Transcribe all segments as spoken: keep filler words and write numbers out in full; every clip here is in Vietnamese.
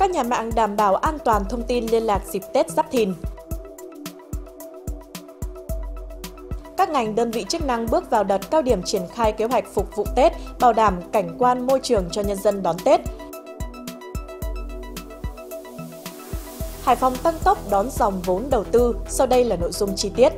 Các nhà mạng đảm bảo an toàn thông tin liên lạc dịp Tết Giáp Thìn. Các ngành đơn vị chức năng bước vào đợt cao điểm triển khai kế hoạch phục vụ Tết, bảo đảm cảnh quan môi trường cho nhân dân đón Tết. Hải Phòng tăng tốc đón dòng vốn đầu tư, sau đây là nội dung chi tiết.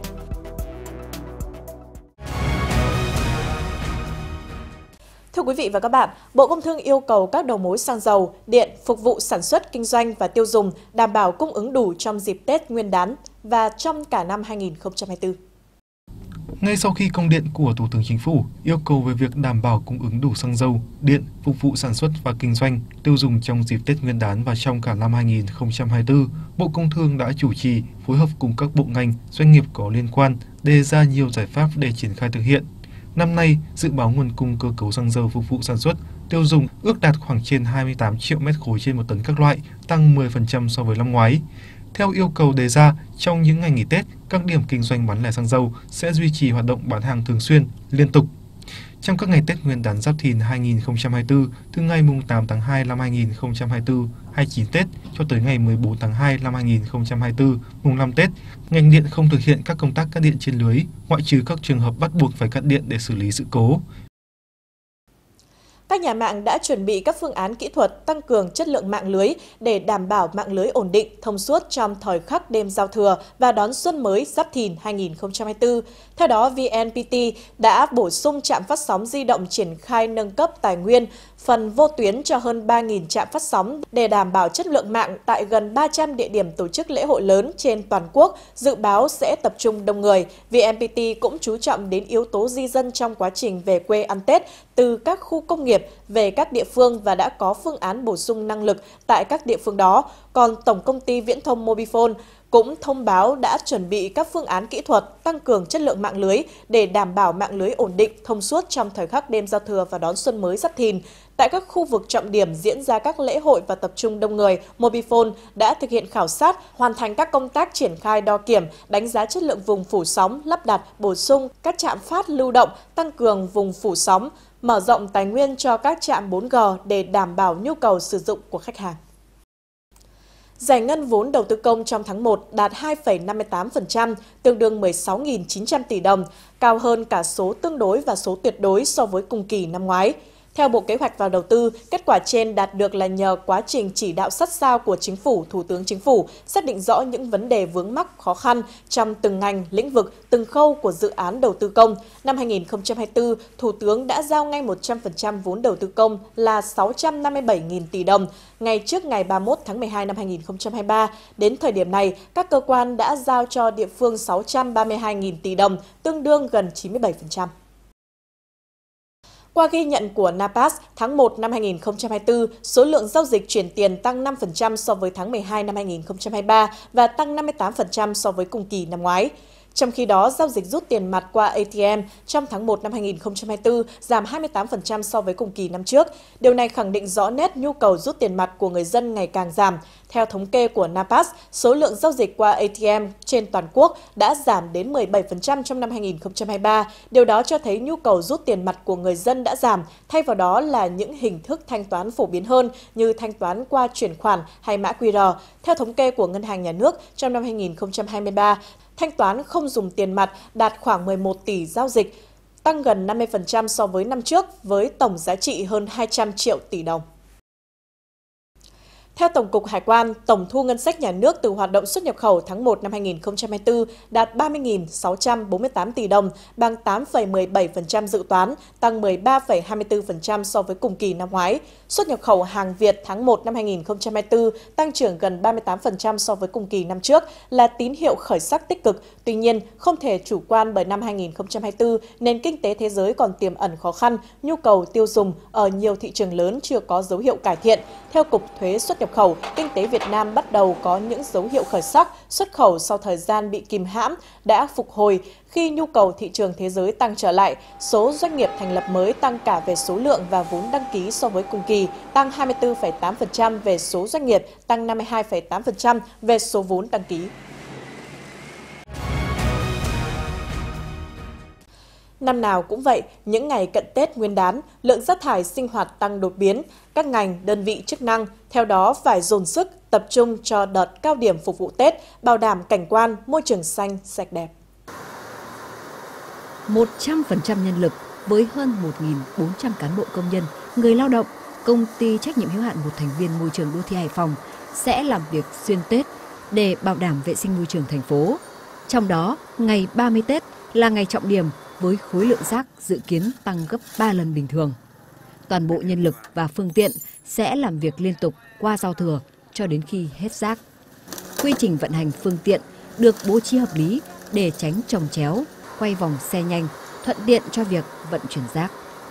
Thưa quý vị và các bạn, Bộ Công Thương yêu cầu các đầu mối xăng dầu, điện phục vụ sản xuất, kinh doanh và tiêu dùng đảm bảo cung ứng đủ trong dịp Tết Nguyên đán và trong cả năm hai nghìn không trăm hai mươi tư. Ngay sau khi công điện của Thủ tướng Chính phủ yêu cầu về việc đảm bảo cung ứng đủ xăng dầu, điện phục vụ sản xuất và kinh doanh, tiêu dùng trong dịp Tết Nguyên đán và trong cả năm hai nghìn không trăm hai mươi tư, Bộ Công Thương đã chủ trì phối hợp cùng các bộ ngành, doanh nghiệp có liên quan đề ra nhiều giải pháp để triển khai thực hiện. Năm nay, dự báo nguồn cung cơ cấu xăng dầu phục vụ sản xuất, tiêu dùng ước đạt khoảng trên hai mươi tám triệu mét khối trên một tấn các loại, tăng mười phần trăm so với năm ngoái. Theo yêu cầu đề ra, trong những ngày nghỉ Tết, các điểm kinh doanh bán lẻ xăng dầu sẽ duy trì hoạt động bán hàng thường xuyên, liên tục. Trong các ngày Tết Nguyên đán Giáp Thìn hai nghìn không trăm hai mươi tư, từ ngày mùng tám tháng hai năm hai nghìn không trăm hai mươi tư, hai mươi chín Tết cho tới ngày mười bốn tháng hai năm hai nghìn không trăm hai mươi tư, mùng năm Tết, ngành điện không thực hiện các công tác cắt điện trên lưới, ngoại trừ các trường hợp bắt buộc phải cắt điện để xử lý sự cố. Các nhà mạng đã chuẩn bị các phương án kỹ thuật tăng cường chất lượng mạng lưới để đảm bảo mạng lưới ổn định, thông suốt trong thời khắc đêm giao thừa và đón xuân mới Giáp Thìn hai nghìn không trăm hai mươi tư. Theo đó, vê en pê tê đã bổ sung trạm phát sóng di động triển khai nâng cấp tài nguyên phần vô tuyến cho hơn ba nghìn trạm phát sóng để đảm bảo chất lượng mạng tại gần ba trăm địa điểm tổ chức lễ hội lớn trên toàn quốc, dự báo sẽ tập trung đông người. vê en pê tê cũng chú trọng đến yếu tố di dân trong quá trình về quê ăn Tết từ các khu công nghiệp về các địa phương và đã có phương án bổ sung năng lực tại các địa phương đó. Còn Tổng công ty Viễn thông Mobifone cũng thông báo đã chuẩn bị các phương án kỹ thuật tăng cường chất lượng mạng lưới để đảm bảo mạng lưới ổn định, thông suốt trong thời khắc đêm giao thừa và đón xuân mới Giáp Thìn. Tại các khu vực trọng điểm diễn ra các lễ hội và tập trung đông người, Mobifone đã thực hiện khảo sát, hoàn thành các công tác triển khai đo kiểm, đánh giá chất lượng vùng phủ sóng, lắp đặt, bổ sung các trạm phát lưu động, tăng cường vùng phủ sóng, mở rộng tài nguyên cho các trạm bốn G để đảm bảo nhu cầu sử dụng của khách hàng. Giải ngân vốn đầu tư công trong tháng một đạt hai phẩy năm mươi tám phần trăm, tương đương mười sáu nghìn chín trăm tỷ đồng, cao hơn cả số tương đối và số tuyệt đối so với cùng kỳ năm ngoái. Theo Bộ Kế hoạch và Đầu tư, kết quả trên đạt được là nhờ quá trình chỉ đạo sát sao của Chính phủ, Thủ tướng Chính phủ, xác định rõ những vấn đề vướng mắc khó khăn trong từng ngành, lĩnh vực, từng khâu của dự án đầu tư công. Năm hai nghìn không trăm hai mươi tư, Thủ tướng đã giao ngay một trăm phần trăm vốn đầu tư công là sáu trăm năm mươi bảy nghìn tỷ đồng, ngay trước ngày ba mươi mốt tháng mười hai năm hai nghìn không trăm hai mươi ba. Đến thời điểm này, các cơ quan đã giao cho địa phương sáu trăm ba mươi hai nghìn tỷ đồng, tương đương gần chín mươi bảy phần trăm. Qua ghi nhận của Napas, tháng một năm hai nghìn không trăm hai mươi tư, số lượng giao dịch chuyển tiền tăng năm phần trăm so với tháng mười hai năm hai nghìn không trăm hai mươi ba và tăng năm mươi tám phần trăm so với cùng kỳ năm ngoái. Trong khi đó, giao dịch rút tiền mặt qua a tê em trong tháng một năm hai nghìn không trăm hai mươi tư giảm hai mươi tám phần trăm so với cùng kỳ năm trước. Điều này khẳng định rõ nét nhu cầu rút tiền mặt của người dân ngày càng giảm. Theo thống kê của Napas, số lượng giao dịch qua a tê em trên toàn quốc đã giảm đến mười bảy phần trăm trong năm hai nghìn không trăm hai mươi ba. Điều đó cho thấy nhu cầu rút tiền mặt của người dân đã giảm, thay vào đó là những hình thức thanh toán phổ biến hơn như thanh toán qua chuyển khoản hay mã quy rờ. Theo thống kê của Ngân hàng Nhà nước, trong năm hai nghìn không trăm hai mươi ba, thanh toán không dùng tiền mặt đạt khoảng mười một tỷ giao dịch, tăng gần năm mươi phần trăm so với năm trước với tổng giá trị hơn hai trăm triệu tỷ đồng. Theo Tổng cục Hải quan, tổng thu ngân sách nhà nước từ hoạt động xuất nhập khẩu tháng một năm hai nghìn không trăm hai mươi tư đạt ba mươi nghìn sáu trăm bốn mươi tám tỷ đồng, bằng tám phẩy mười bảy phần trăm dự toán, tăng mười ba phẩy hai mươi tư phần trăm so với cùng kỳ năm ngoái. Xuất nhập khẩu hàng Việt tháng một năm hai nghìn không trăm hai mươi tư tăng trưởng gần ba mươi tám phần trăm so với cùng kỳ năm trước là tín hiệu khởi sắc tích cực. Tuy nhiên, không thể chủ quan bởi năm hai nghìn không trăm hai mươi tư, nền kinh tế thế giới còn tiềm ẩn khó khăn, nhu cầu tiêu dùng ở nhiều thị trường lớn chưa có dấu hiệu cải thiện. Theo Cục Thuế xuất nhập khẩu, kinh tế Việt Nam bắt đầu có những dấu hiệu khởi sắc, xuất khẩu sau thời gian bị kìm hãm đã phục hồi khi nhu cầu thị trường thế giới tăng trở lại. Số doanh nghiệp thành lập mới tăng cả về số lượng và vốn đăng ký so với cùng kỳ, tăng hai mươi tư phẩy tám phần trăm về số doanh nghiệp, tăng năm mươi hai phẩy tám phần trăm về số vốn đăng ký. Năm nào cũng vậy, những ngày cận Tết Nguyên đán, lượng rác thải sinh hoạt tăng đột biến. Các ngành, đơn vị chức năng theo đó phải dồn sức, tập trung cho đợt cao điểm phục vụ Tết, bảo đảm cảnh quan, môi trường xanh, sạch đẹp. một trăm phần trăm nhân lực với hơn một nghìn bốn trăm cán bộ công nhân, người lao động, công ty trách nhiệm hữu hạn một thành viên môi trường đô thị Hải Phòng sẽ làm việc xuyên Tết để bảo đảm vệ sinh môi trường thành phố. Trong đó, ngày ba mươi Tết là ngày trọng điểm với khối lượng rác dự kiến tăng gấp ba lần bình thường. Toàn bộ nhân lực và phương tiện sẽ làm việc liên tục qua giao thừa cho đến khi hết rác. Quy trình vận hành phương tiện được bố trí hợp lý để tránh chồng chéo, quay vòng xe nhanh, thuận tiện cho việc vận chuyển rác.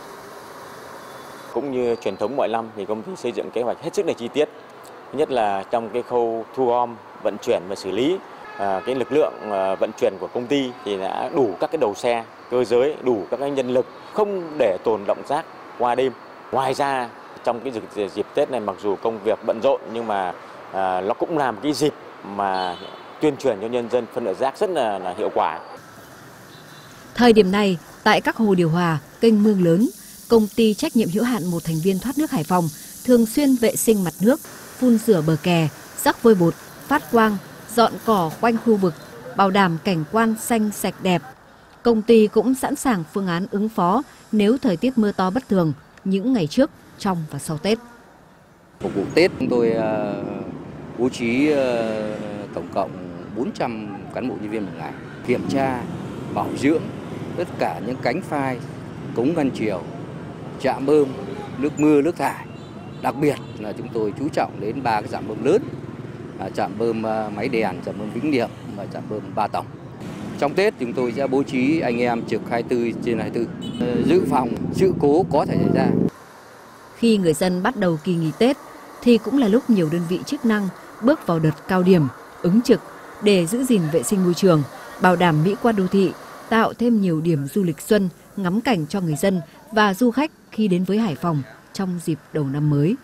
Cũng như truyền thống mọi năm thì công ty xây dựng kế hoạch hết sức là chi tiết. Thứ nhất là trong cái khâu thu gom, vận chuyển và xử lý, à, cái lực lượng à, vận chuyển của công ty thì đã đủ các cái đầu xe, cơ giới, đủ các cái nhân lực, không để tồn đọng rác qua đêm. Ngoài ra trong cái dịp, dịp Tết này mặc dù công việc bận rộn nhưng mà à, nó cũng làm cái dịp mà tuyên truyền cho nhân dân phân loại rác rất là, là hiệu quả. Thời điểm này, tại các hồ điều hòa, kênh mương lớn, công ty trách nhiệm hữu hạn một thành viên thoát nước Hải Phòng thường xuyên vệ sinh mặt nước, phun rửa bờ kè, rắc vôi bột, phát quang, dọn cỏ quanh khu vực, bảo đảm cảnh quan xanh sạch đẹp. Công ty cũng sẵn sàng phương án ứng phó nếu thời tiết mưa to bất thường những ngày trước, trong và sau Tết. Phục vụ Tết chúng tôi bố trí tổng cộng bốn trăm cán bộ nhân viên một ngày, kiểm tra, bảo dưỡng tất cả những cánh phai, cống ngăn triều, trạm bơm, nước mưa, nước thải. Đặc biệt là chúng tôi chú trọng đến ba cái trạm bơm lớn, trạm bơm Máy Đèn, trạm bơm Vĩnh Niệm và trạm bơm Ba Tổng. Trong Tết chúng tôi sẽ bố trí anh em trực hai mươi tư trên hai mươi tư, dự phòng sự cố có thể xảy ra. Khi người dân bắt đầu kỳ nghỉ Tết thì cũng là lúc nhiều đơn vị chức năng bước vào đợt cao điểm, ứng trực để giữ gìn vệ sinh môi trường, bảo đảm mỹ quan đô thị, tạo thêm nhiều điểm du lịch xuân, ngắm cảnh cho người dân và du khách khi đến với Hải Phòng trong dịp đầu năm mới.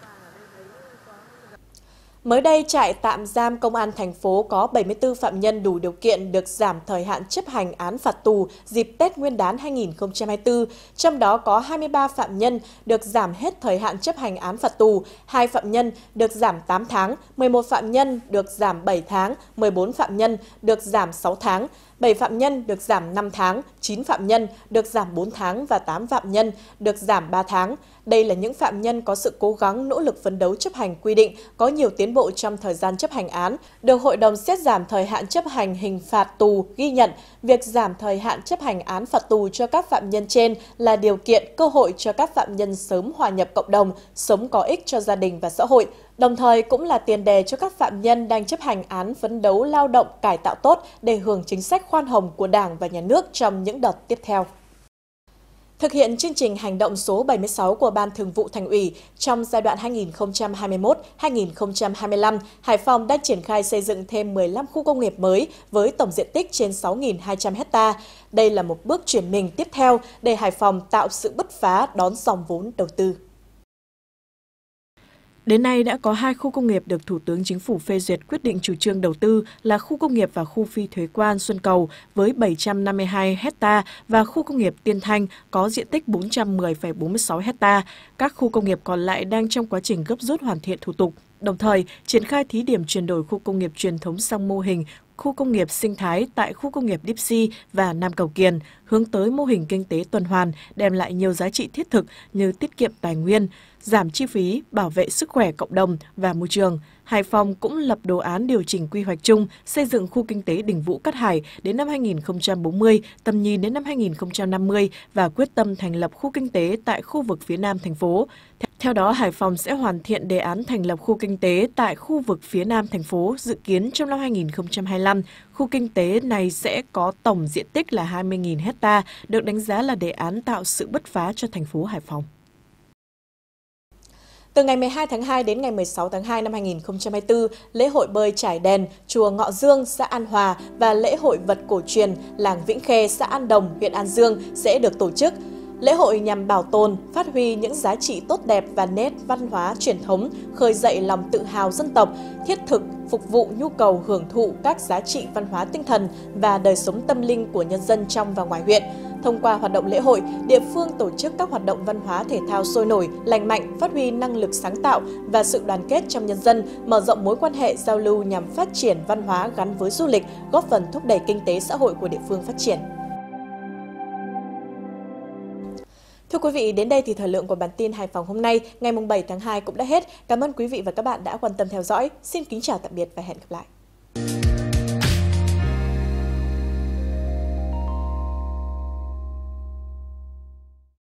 Mới đây, trại tạm giam Công an thành phố có bảy mươi tư phạm nhân đủ điều kiện được giảm thời hạn chấp hành án phạt tù dịp Tết Nguyên đán hai nghìn không trăm hai mươi tư. Trong đó có hai mươi ba phạm nhân được giảm hết thời hạn chấp hành án phạt tù, hai phạm nhân được giảm tám tháng, mười một phạm nhân được giảm bảy tháng, mười bốn phạm nhân được giảm sáu tháng, bảy phạm nhân được giảm năm tháng, chín phạm nhân được giảm bốn tháng và tám phạm nhân được giảm ba tháng. Đây là những phạm nhân có sự cố gắng nỗ lực phấn đấu chấp hành quy định, có nhiều tiến bộ trong thời gian chấp hành án, được Hội đồng xét giảm thời hạn chấp hành hình phạt tù ghi nhận. Việc giảm thời hạn chấp hành án phạt tù cho các phạm nhân trên là điều kiện, cơ hội cho các phạm nhân sớm hòa nhập cộng đồng, sống có ích cho gia đình và xã hội. Đồng thời cũng là tiền đề cho các phạm nhân đang chấp hành án phấn đấu lao động cải tạo tốt để hưởng chính sách khoan hồng của Đảng và Nhà nước trong những đợt tiếp theo. Thực hiện chương trình hành động số bảy mươi sáu của Ban Thường vụ Thành ủy trong giai đoạn hai nghìn không trăm hai mươi mốt đến hai nghìn không trăm hai mươi lăm, Hải Phòng đã triển khai xây dựng thêm mười lăm khu công nghiệp mới với tổng diện tích trên sáu nghìn hai trăm ha. Đây là một bước chuyển mình tiếp theo để Hải Phòng tạo sự bứt phá đón dòng vốn đầu tư. Đến nay đã có hai khu công nghiệp được Thủ tướng Chính phủ phê duyệt quyết định chủ trương đầu tư là khu công nghiệp và khu phi thuế quan Xuân Cầu với bảy trăm năm mươi hai ha và khu công nghiệp Tiên Thanh có diện tích bốn trăm mười phẩy bốn mươi sáu ha. Các khu công nghiệp còn lại đang trong quá trình gấp rút hoàn thiện thủ tục. Đồng thời, triển khai thí điểm chuyển đổi khu công nghiệp truyền thống sang mô hình khu công nghiệp sinh thái tại khu công nghiệp Deep Sea và Nam Cầu Kiền, hướng tới mô hình kinh tế tuần hoàn, đem lại nhiều giá trị thiết thực như tiết kiệm tài nguyên, giảm chi phí, bảo vệ sức khỏe cộng đồng và môi trường. Hải Phòng cũng lập đồ án điều chỉnh quy hoạch chung, xây dựng khu kinh tế Đình Vũ Cát Hải đến năm hai nghìn không trăm bốn mươi, tầm nhìn đến năm hai nghìn không trăm năm mươi và quyết tâm thành lập khu kinh tế tại khu vực phía Nam thành phố. Theo đó, Hải Phòng sẽ hoàn thiện đề án thành lập khu kinh tế tại khu vực phía Nam thành phố, dự kiến trong năm hai nghìn không trăm hai mươi lăm. Khu kinh tế này sẽ có tổng diện tích là hai mươi nghìn ha, được đánh giá là đề án tạo sự bứt phá cho thành phố Hải Phòng. Từ ngày mười hai tháng hai đến ngày mười sáu tháng hai năm hai nghìn không trăm hai mươi tư, lễ hội bơi Trải Đèn, chùa Ngọ Dương, xã An Hòa và lễ hội vật cổ truyền làng Vĩnh Khê, xã An Đồng, huyện An Dương sẽ được tổ chức. Lễ hội nhằm bảo tồn, phát huy những giá trị tốt đẹp và nét văn hóa truyền thống, khơi dậy lòng tự hào dân tộc, thiết thực phục vụ nhu cầu hưởng thụ các giá trị văn hóa tinh thần và đời sống tâm linh của nhân dân trong và ngoài huyện. Thông qua hoạt động lễ hội, địa phương tổ chức các hoạt động văn hóa thể thao sôi nổi, lành mạnh, phát huy năng lực sáng tạo và sự đoàn kết trong nhân dân, mở rộng mối quan hệ giao lưu nhằm phát triển văn hóa gắn với du lịch, góp phần thúc đẩy kinh tế xã hội của địa phương phát triển. Thưa quý vị, đến đây thì thời lượng của bản tin Hải Phòng hôm nay, ngày bảy tháng hai cũng đã hết. Cảm ơn quý vị và các bạn đã quan tâm theo dõi. Xin kính chào tạm biệt và hẹn gặp lại.